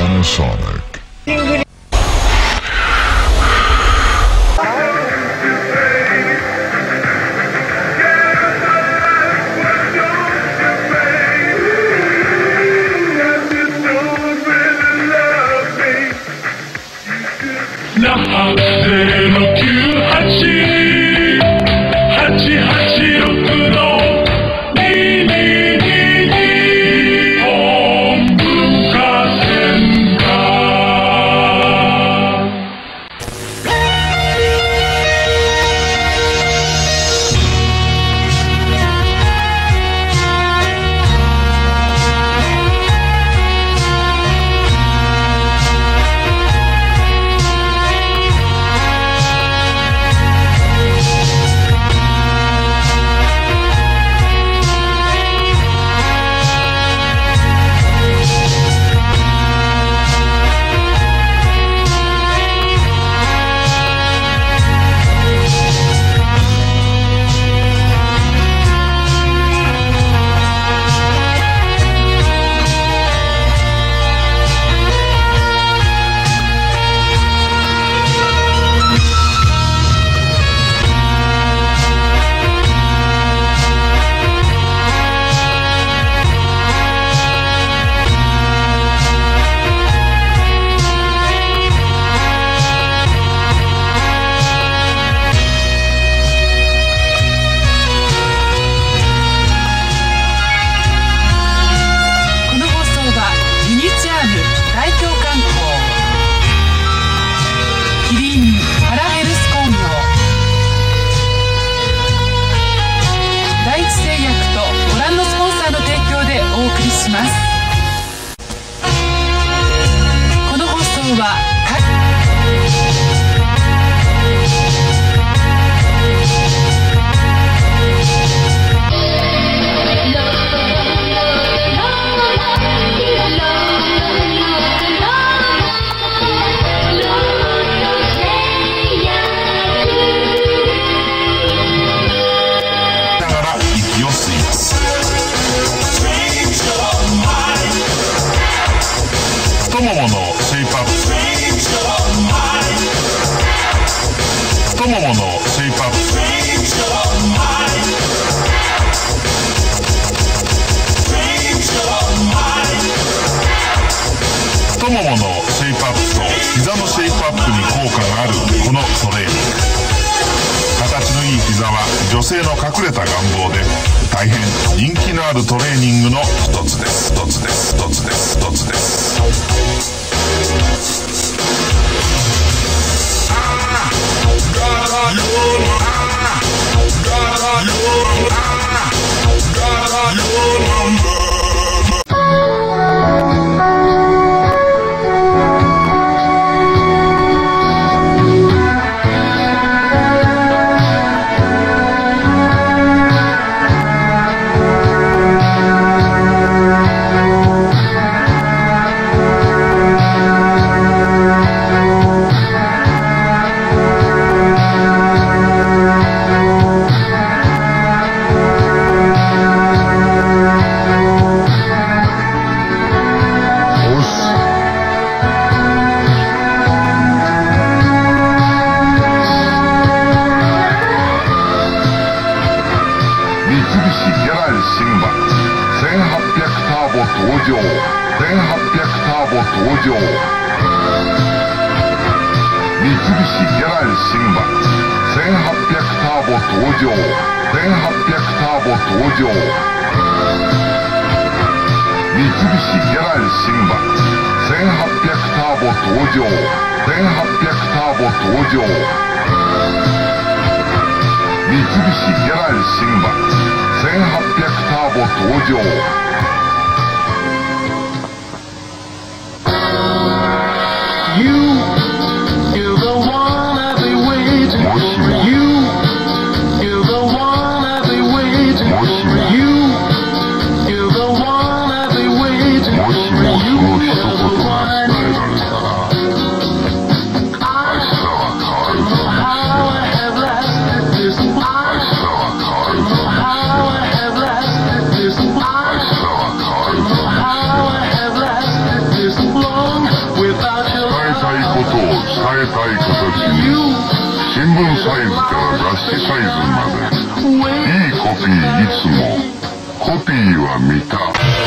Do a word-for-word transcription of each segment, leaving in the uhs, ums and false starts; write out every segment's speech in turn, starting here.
Panasonic. 女性の隠れた願望で大変人気のあるトレーニングの一つです。一つです。一つです。一つです。 Long えたい形に新聞サイズから雑誌サイズまでいいコピーいつもコピーは見た。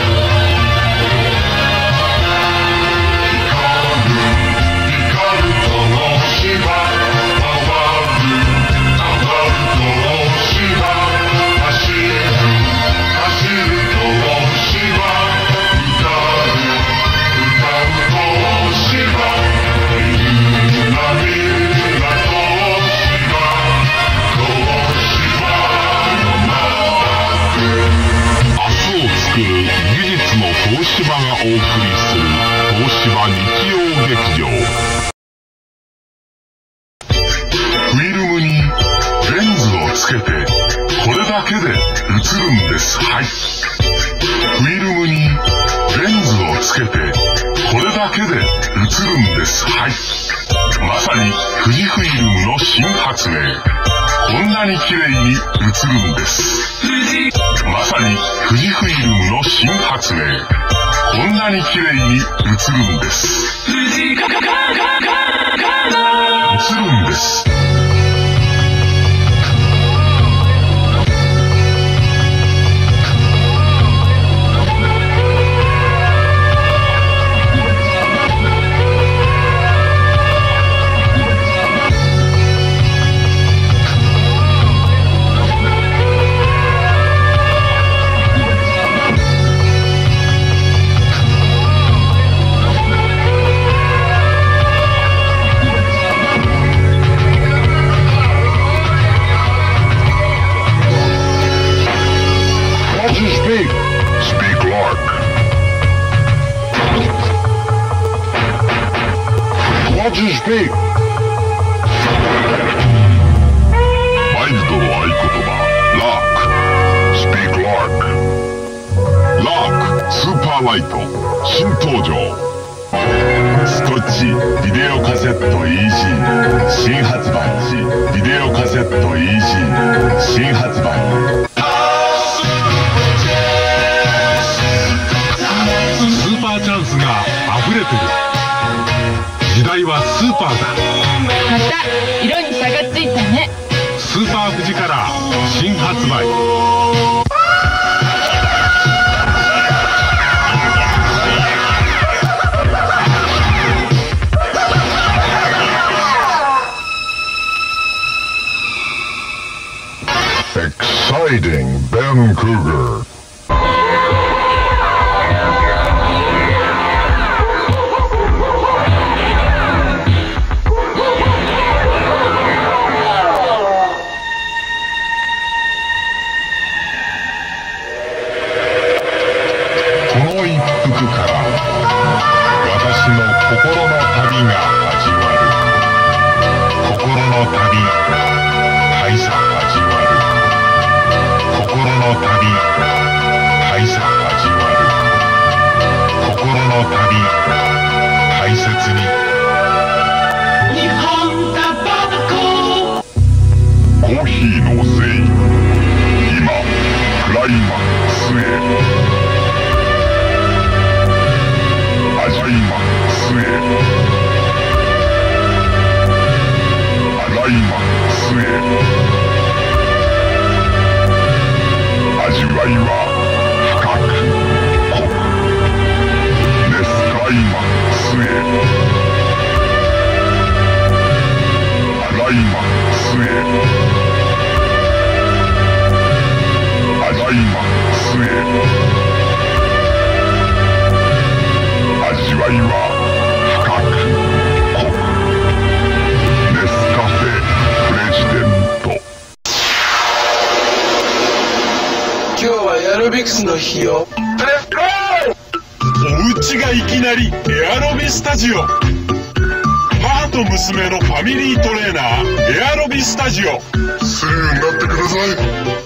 東芝がお送りする東芝日曜劇場。フィルムにレンズをつけてこれだけで映るんです。はい、フィルムにレンズをつけてこれだけで映るんです。はい、まさに富士フィルムの新発明。こんなに綺麗に映るんです。まさに富士フィルムの新発明。こんなに綺麗に映るんです。映るんです。マイルドの合言葉ラーク。スピークラーク。ラークスーパーライト新登場。スコッチビデオカセット イージー 新発売。ビデオカセット イージー 新発売。スーパーチャンスが溢れてる。時代はスーパーだ。 また色に差がついたね。 スーパーフジカラー新発売。Exciting Ben Cougar。私の心の旅が始まる。心の旅、大差始まる。心の旅、大差始まる。心の旅、大切に。日本タバコ。コーヒーのせい。今、クライマックスへ。クライマックスへ。クライマックスへ。味わいは深く濃く。ネスクライマックスへ。クライマックスへ。クライマックスへ。味わいは深く濃く。ネスカフェプレジデント。 今日はエアロビクスの日よ。 お家がいきなりエアロビスタジオ。母と娘のファミリートレーナーエアロビスタジオ。 スリルになってください。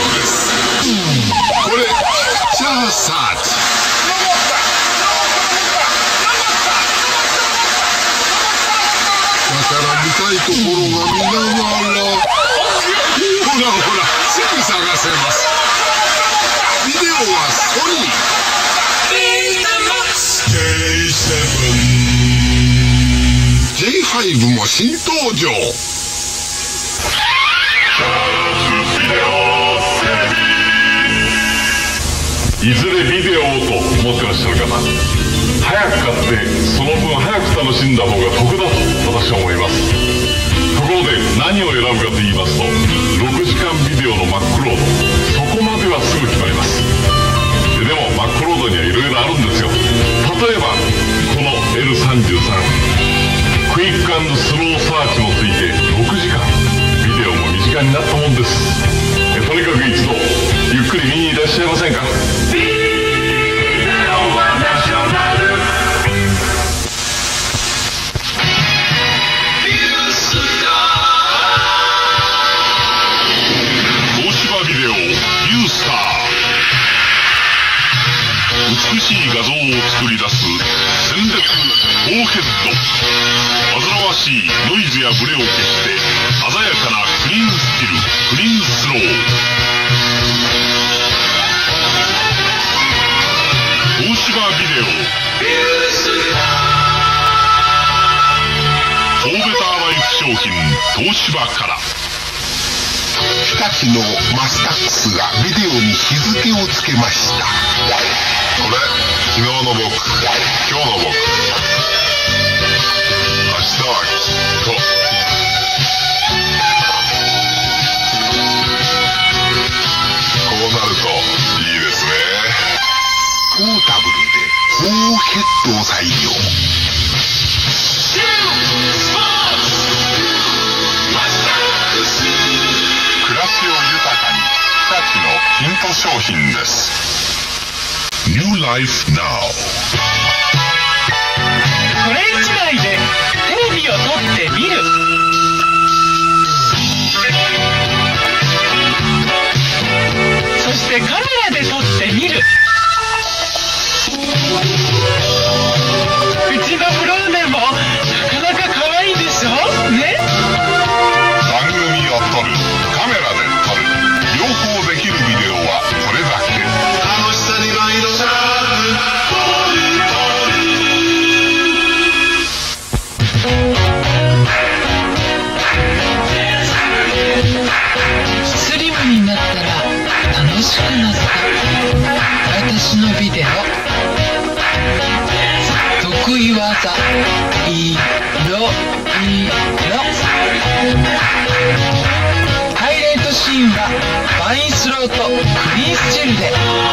です。これチャーサーチ。だから見たいところが見ながら、ほらほらすぐ探せます。ビデオはソニー ジェイファイブ も新登場。 いずれビデオをと思ってらっしゃる方、早く買ってその分早く楽しんだ方が得だと私は思います。ところで何を選ぶかと言いますと、ろくじかんビデオの真っ黒ロード、そこまではすぐ決まります。ででも真っ黒ロードにはいろいろあるんですよ。例えばこの エルさんじゅうさん クイック&スローサーチもついてろくじかん、ビデオも短になったもんです。えとにかく一度ゆっくり見にいらっしゃいませんか。美しい画像を作り出す鮮烈高ヘッド、煩わしいノイズやブレを消して鮮やかなクリーンスチル、クリーンスロー。東芝ビデオフォーベターライフ商品東芝から。 日立のマスタックスがビデオに日付をつけました。これ昨日の僕、今日の僕、明日はきっと。こうなるといいですね。ポータブルで高ヘッドを採用。暮らしを豊かに、日立のヒント商品です。New Life Now。 これ一枚でテレビを撮って見る。そしてカメラで撮って見る。うちのブローネもなかなか可愛いでしょね。 番組を撮る、カメラで撮る、両方できるビデオはこれだけ。楽しさに毎度シャープ。スリムになったら楽しくなった。私のビデオ。得意技、いろいろ。ハイライトシーンはファインスローとクリーンスチルで。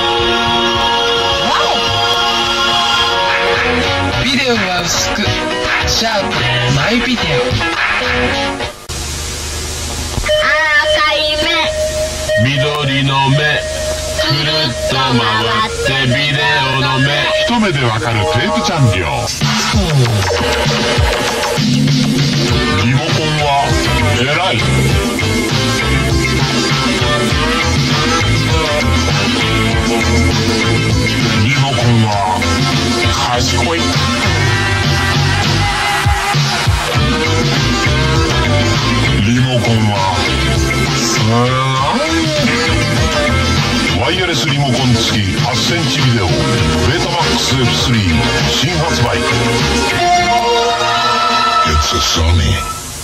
ビデオは薄く、シャープマイビデオ。 赤い目、 緑の目、くるっと回ってビデオの目。 一目でわかるテープチャンピオン。 リモコンは偉い。 リモコンは賢い。リモコンはワイヤレスリモコン付きはちセンチビデオベータマックス エフスリー 新発売。 It's a Sony。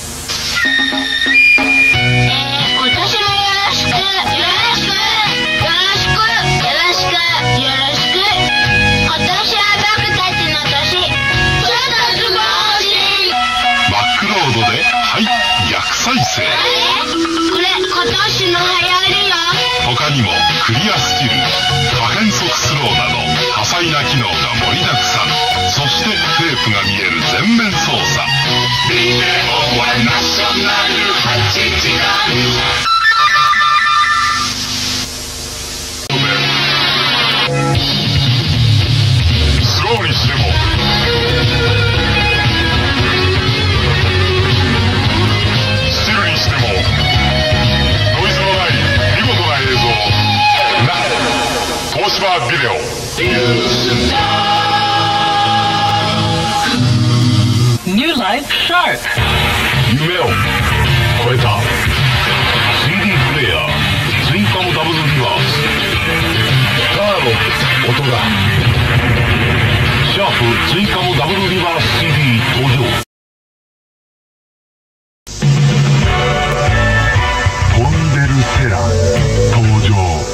えー、今年もよろしくよろしくよろしくよろしくよろしく。今年は僕たちの年。それたつぼうしマックロードではい逆再生。 えー、これ今年の流行りよ。 他にもクリアスチル、可変速スローなど多彩な機能が盛りだくさん。そしてテープが見える全面操作。ビデオはナショナルはちじかん。スローにしてもスチルにしてもノイズのない見事な映像。 バービデオ。 New Life Shark。 夢を超えた シーディー プレイヤーツインカムダブルリバース。ガーの音がシャープツインカムダブルリバース シーディー 登場。 飛んでるテラ登場。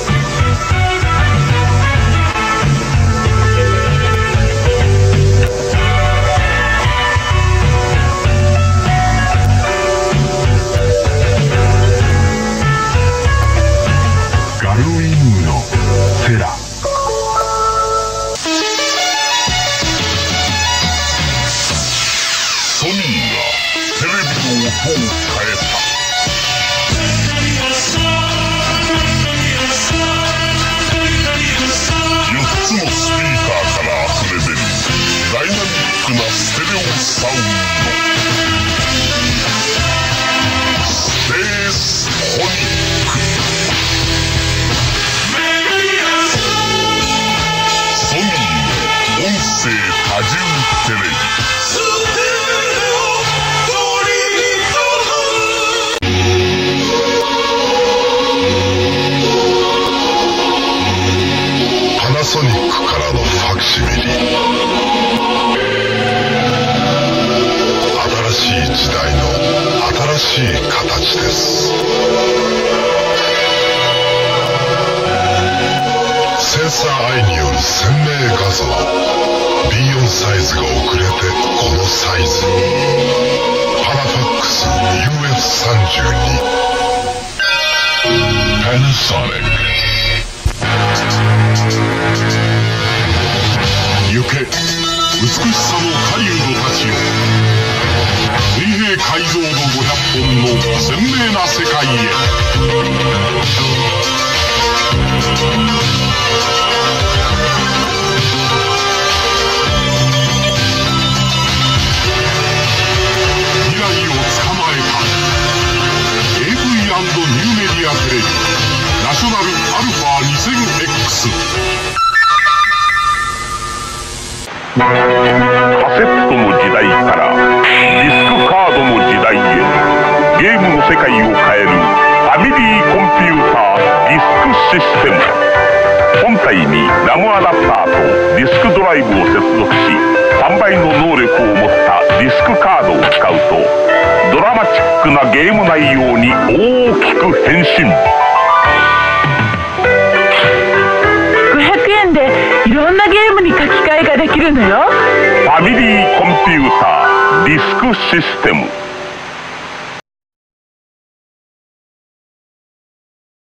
ガルウィングのテラ。 ソニーがテレビの音を変えた。よっつのスピーカーから溢れ出るダイナミックなステレオサウンド。スペースホニック。ソニーの音声多重テレビ。パナソニックからのファクシミリ。新しい時代の新しい形です。センサーアイによる鮮明画像。 ビーよん サイズが遅れてこのサイズ。パナファックス ユーエフさんじゅうに。 Panasonic。行け美しさの狩人たちよ。水平解像度ごひゃっぽんの鮮明な世界へ。未来を捕まえた エーブイ ニューメディアテレビナショナルアルファ にせんエックス。カセットの時代からディスクカードの時代へ、ゲームの世界を変えるファミリーコンピューターディスクシステム。本体にラムアダプターとディスクドライブを接続し、さんばいの能力を持ったディスクカードを使うとドラマチックなゲーム内容に大きく変身。 ごひゃくえんでいろんなゲームに書き換えができるのよ。 ファミリーコンピューターディスクシステム。